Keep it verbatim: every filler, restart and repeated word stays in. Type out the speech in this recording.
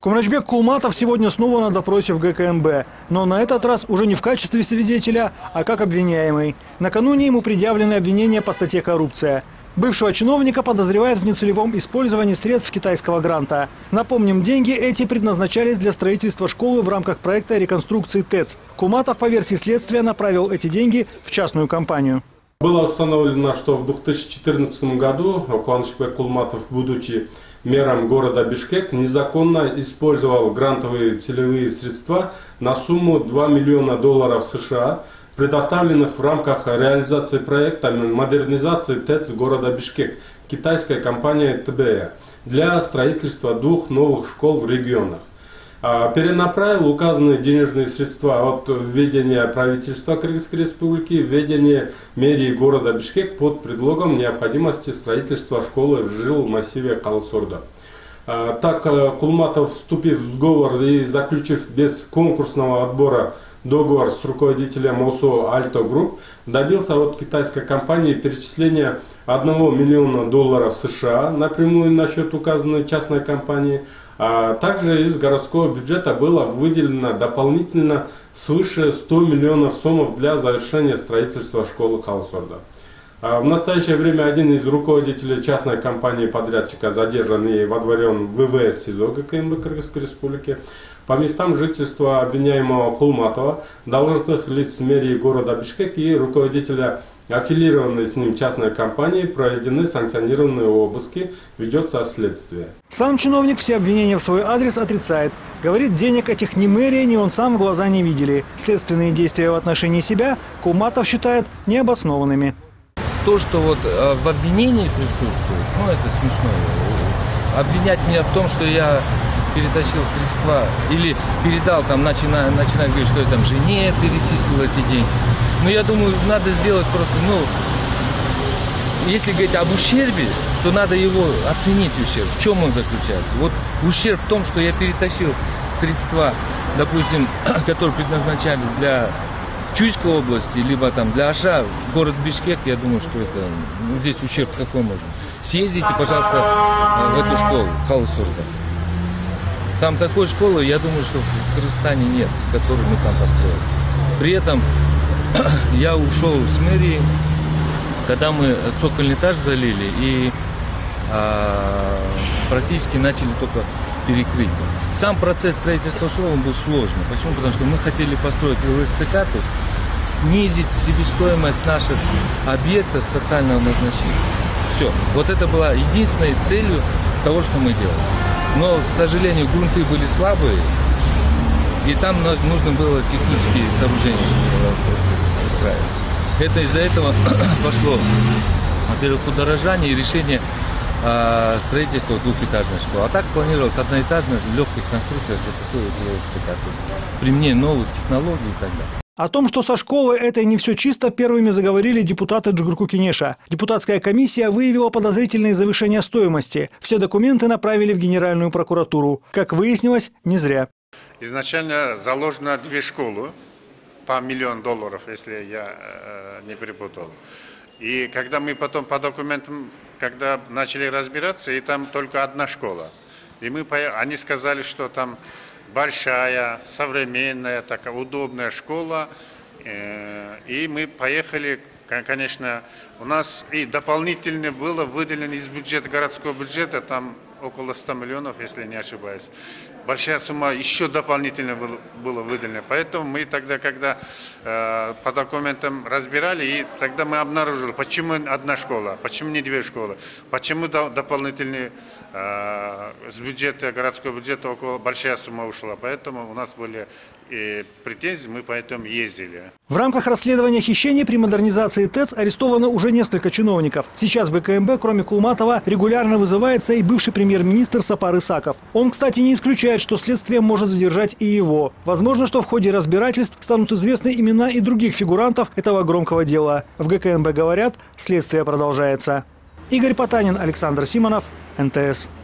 Кумрачбек Кулматов сегодня снова на допросе в гэ ка эм бэ, но на этот раз уже не в качестве свидетеля, а как обвиняемый. Накануне ему предъявлены обвинения по статье «Коррупция». Бывшего чиновника подозревают в нецелевом использовании средств китайского гранта. Напомним, деньги эти предназначались для строительства школы в рамках проекта реконструкции ТЭЦ. Кулматов, по версии следствия, направил эти деньги в частную компанию. Было установлено, что в две тысячи четырнадцатом году Кумрачбек Кулматов, будучи мэром города Бишкек, незаконно использовал грантовые целевые средства на сумму два миллиона долларов США, предоставленных в рамках реализации проекта модернизации ТЭЦ города Бишкек китайской компанией тэ бэ э для строительства двух новых школ в регионах. Перенаправил указанные денежные средства от ведения правительства Кыргызской республики в ведение мэрии города Бишкек под предлогом необходимости строительства школы в жилмассиве Калысорда. Так Кулматов, вступив в сговор и заключив без конкурсного отбора договор с руководителем ОСО Альто Групп, добился от китайской компании перечисления одного миллиона долларов США напрямую на счет указанной частной компании. А также из городского бюджета было выделено дополнительно свыше ста миллионов сомов для завершения строительства школы Калысорда. В настоящее время один из руководителей частной компании-подрядчика задержан и водворен в вэ вэ эс СИЗО гэ ка эм бэ Кыргызской республики. По местам жительства обвиняемого Кулматова, должностных лиц мэрии города Бишкек и руководителя аффилированной с ним частной компании проведены санкционированные обыски, ведется следствие. Сам чиновник все обвинения в свой адрес отрицает. Говорит, денег этих ни мэрия, ни он сам в глаза не видели. Следственные действия в отношении себя Кулматов считает необоснованными. То, что вот э, в обвинении присутствует, ну это смешно. Обвинять меня в том, что я перетащил средства или передал, там, начиная, начиная говорить, что я там жене перечислил эти деньги. Но я думаю, надо сделать просто, ну, если говорить об ущербе, то надо его оценить ущерб. В чем он заключается? Вот ущерб в том, что я перетащил средства, допустим, которые предназначались для Чуйской области, либо там для Аша, город Бишкек, я думаю, что это, ну, здесь ущерб какой можно. Съездите, пожалуйста, в эту школу, Калысорда. Там такой школы, я думаю, что в Кыргызстане нет, которую мы там построили. При этом я ушел с мэрии, когда мы цокольный этаж залили и а, практически начали только перекрытие. Сам процесс строительства школы он был сложный. Почему? Потому что мы хотели построить эл эс тэ ка, то есть снизить себестоимость наших объектов социального назначения. Все. Вот это была единственной целью того, что мы делали. Но, к сожалению, грунты были слабые, и там нужно было технические сооружения просто устраивать. Это из-за этого пошло, во-первых, удорожание и решение э, строительства двухэтажной школы. А так планировалось одноэтажная, в легких конструкциях, как условия эл эс тэ ка, то есть применение новых технологий и так далее. О том, что со школы этой не все чисто, первыми заговорили депутаты Джугурку-Кенеша. Депутатская комиссия выявила подозрительные завышения стоимости. Все документы направили в Генеральную прокуратуру. Как выяснилось, не зря. Изначально заложено две школы по миллион долларов, если я э, не перепутал. И когда мы потом по документам, когда начали разбираться, и там только одна школа. И мы, они сказали, что там большая, современная, такая удобная школа. И мы поехали, конечно, у нас и дополнительно было выделено из бюджета, городского бюджета, там около ста миллионов, если не ошибаюсь. Большая сумма еще дополнительно была выделена. Поэтому мы тогда, когда э, по документам разбирали, и тогда мы обнаружили, почему одна школа, почему не две школы, почему до, дополнительные э, с бюджета, городского бюджета около большая сумма ушла. Поэтому у нас были и претензии, мы поэтому ездили. В рамках расследования хищений при модернизации ТЭЦ арестовано уже несколько чиновников. Сейчас в гэ ка эм бэ, кроме Кулматова, регулярно вызывается и бывший премьер-министр Сапар Исаков. Он, кстати, не исключает, что следствие может задержать и его. Возможно, что в ходе разбирательств станут известны имена и других фигурантов этого громкого дела. В гэ ка эм бэ говорят, следствие продолжается. Игорь Потанин, Александр Симонов, эн тэ эс.